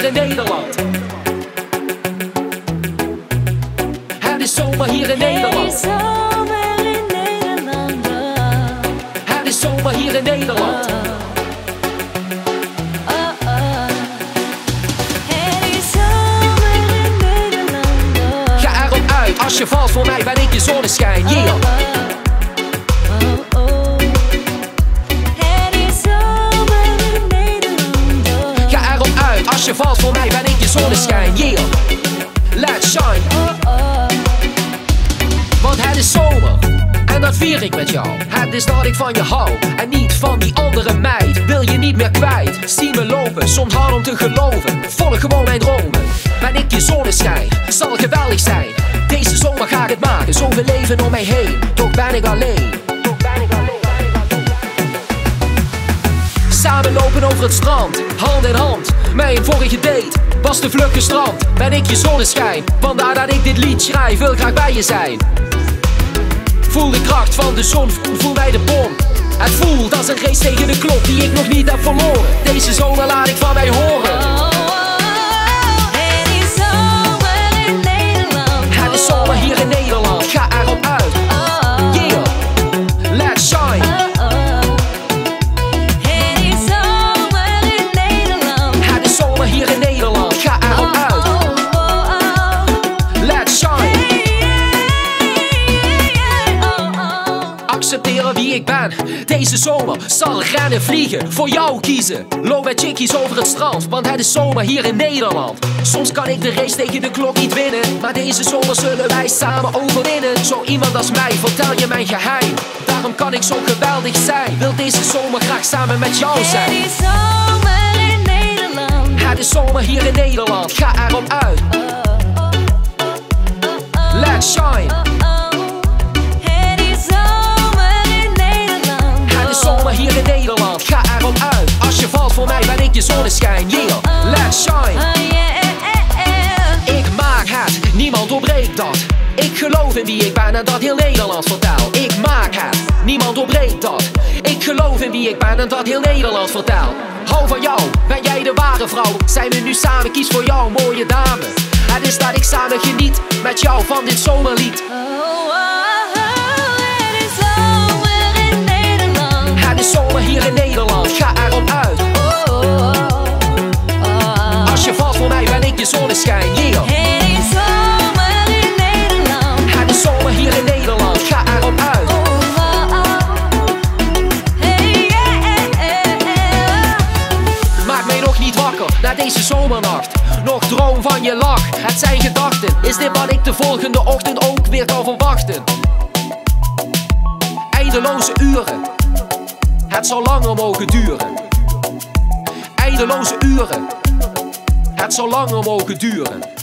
hier in Nederland. Het is zomer hier in Nederland. Het is zomer hier in Nederland. Ga erop uit, als je valt voor mij ben ik je zonneschijn. Yeah. Als je valt voor mij ben ik je zonneschijn, yeah. Let's shine. Want het is zomer en dat vier ik met jou. Het is dat ik van je hou en niet van die andere meid. Wil je niet meer kwijt, zie me lopen, soms hard om te geloven. Volg gewoon mijn dromen, ben ik je zonneschijn. Zal geweldig zijn, deze zomer ga ik het maken. Zoveel leven om mij heen, toch ben ik alleen. Samen lopen over het strand, hand in hand. Mijn vorige date was te vlug gestrand. Ben ik je zonneschijn, vandaar dat ik dit lied schrijf. Wil graag bij je zijn. Voel de kracht van de zon, voel mij de bom. Het voelt als een race tegen de klok die ik nog niet heb verloren. Deze zomer laat ik van mij horen. Het is zomer in Nederland. Het is zomer hier in Nederland. Ga erop uit. Yeah, let's shine. Hier in Nederland, ga erop uit. Let's shine. Accepteren wie ik ben. Deze zomer zal rennen vliegen. Voor jou kiezen. Loop met chickies over het strand. Want het is zomer hier in Nederland. Soms kan ik de race tegen de klok niet winnen. Maar deze zomer zullen wij samen overwinnen. Zo iemand als mij, vertel je mijn geheim. Daarom kan ik zo geweldig zijn. Wil deze zomer graag samen met jou zijn. Het is zomer hier in Nederland, ga erop uit. Let's shine. Het is zomer in Nederland. Het is zomer hier in Nederland, ga erop uit. Als je valt voor mij ben ik je zonneschijn, yeah. Let's shine. Ik maak het, niemand doorbreekt dat. Ik geloof in wie ik ben en dat heel Nederland vertel. Ik maak het, niemand doorbreekt dat. Ik geloof in wie ik ben en dat heel Nederland vertel. Hou van jou, ben jij de ware vrouw. Zijn we nu samen, kies voor jou, mooie dame. Het is dat ik samen geniet met jou van dit zomerlied. Het is zomer in Nederland. Het is zomer hier in Nederland, ga erop uit. Als je valt voor mij ben ik je zonneschijn, yeah. Het is zomer in Nederland. Het is zomer hier in Nederland, ga erop uit. Na deze zomernacht, nog droom van je lach. Het zijn gedachten, is dit wat ik de volgende ochtend ook weer kan verwachten? Eindeloze uren, het zal langer mogen duren. Eindeloze uren, het zal langer mogen duren.